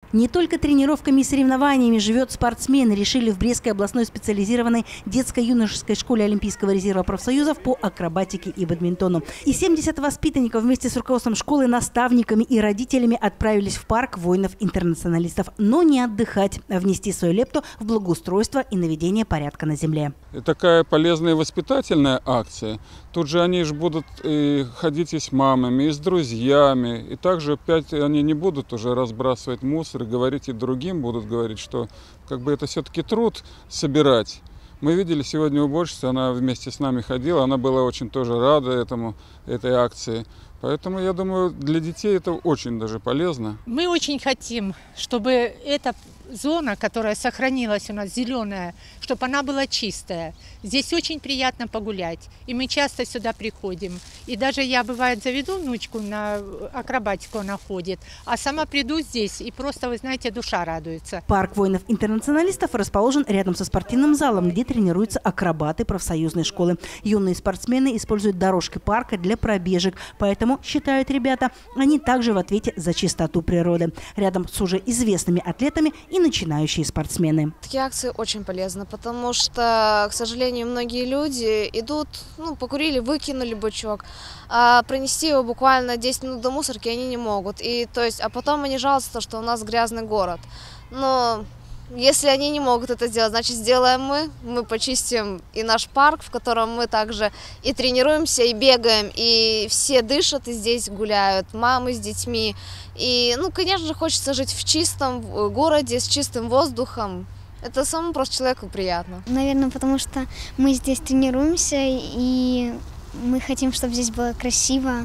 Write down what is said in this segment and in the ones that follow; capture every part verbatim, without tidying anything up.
Не только тренировками и соревнованиями живет спортсмен. Решили в Брестской областной специализированной детско-юношеской школе Олимпийского резерва профсоюзов по акробатике и бадминтону. И семьдесят воспитанников вместе с руководством школы, наставниками и родителями отправились в парк воинов-интернационалистов. Но не отдыхать, а внести свою лепту в благоустройство и наведение порядка на земле. И такая полезная воспитательная акция. Тут же они же будут и ходить и с мамами, и с друзьями. И также опять они не будут уже разбрасывать мусор и говорить и другим, будут говорить, что как бы это все-таки труд собирать. Мы видели сегодня уборщицу, она вместе с нами ходила, она была очень тоже рада этому, этой акции. Поэтому, я думаю, для детей это очень даже полезно. Мы очень хотим, чтобы эта зона, которая сохранилась у нас, зеленая, чтобы она была чистая. Здесь очень приятно погулять. И мы часто сюда приходим. И даже я, бывает, заведу внучку на акробатику, она ходит, а сама приду здесь, и просто, вы знаете, душа радуется. Парк воинов-интернационалистов расположен рядом со спортивным залом, где тренируются акробаты профсоюзной школы. Юные спортсмены используют дорожки парка для пробежек, поэтому, считают ребята, они также в ответе за чистоту природы. Рядом с уже известными атлетами и начинающие спортсмены. Такие акции очень полезны, потому что, к сожалению, многие люди идут, ну, покурили, выкинули бычок, а пронести его буквально десять минут до мусорки они не могут. И, то есть, а потом они жалуются, что у нас грязный город. Но если они не могут это сделать, значит, сделаем мы. Мы почистим и наш парк, в котором мы также и тренируемся, и бегаем, и все дышат, и здесь гуляют мамы с детьми. И, ну, конечно же, хочется жить в чистом городе, с чистым воздухом. Это самому просто человеку приятно. Наверное, потому что мы здесь тренируемся, и мы хотим, чтобы здесь было красиво,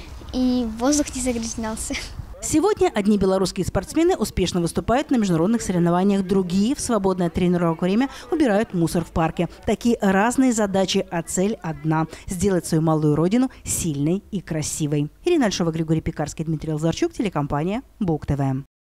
и воздух не загрязнялся. Сегодня одни белорусские спортсмены успешно выступают на международных соревнованиях, другие в свободное от тренировок время убирают мусор в парке. Такие разные задачи, а цель одна – сделать свою малую родину сильной и красивой. Ирина Альшова, Григорий Пекарский, Дмитрий Лазарчук, телекомпания БУК ТВ.